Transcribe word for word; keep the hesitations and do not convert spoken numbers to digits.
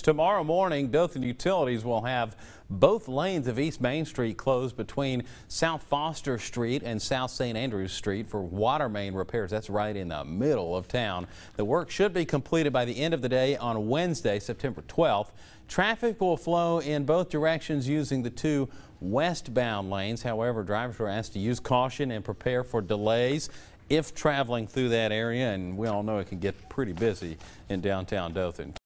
Tomorrow morning, Dothan Utilities will have both lanes of East Main Street closed between South Foster Street and South Saint Andrews Street for water main repairs. That's right in the middle of town. The work should be completed by the end of the day on Wednesday, September twelfth. Traffic will flow in both directions using the two westbound lanes. However, drivers are asked to use caution and prepare for delays if traveling through that area, and we all know it can get pretty busy in downtown Dothan.